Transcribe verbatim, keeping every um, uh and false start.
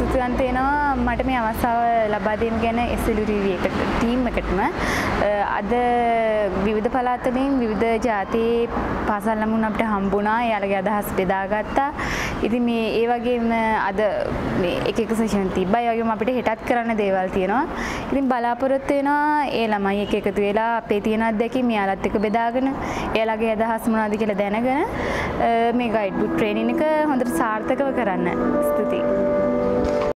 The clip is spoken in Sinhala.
සුසුකන් තියෙනවා මට මේ අවස්ථාව ලබා දෙන්න ගැන S L U T V එකට ටීම් එකටම අද විවිධ පළාත් වලින් විවිධ ජාතියේ පාසල් ළමුන් අපිට හම්බුණා. එයාලගේ අදහස් බෙදාගත්තා. ඉතින් මේ ඒ වගේම අද මේ එක එක සෙෂන් තිබ්බා. ඒ වගේම අපිට හෙටත් කරන්න දේවල් තියෙනවා. ඉතින් බලාපොරොත්තු වෙනවා ඒ ළමයි එක එකතු වෙලා අපේ තියෙන අත්දැකීම් එයාලත් එක්ක බෙදාගෙන එයාලගේ අදහස් මොනවද කියලා දැනගෙන මේ ගයිඩ් බුක් ට්‍රේනින් එක හොඳට සාර්ථකව කරන්න. ස්තුතියි.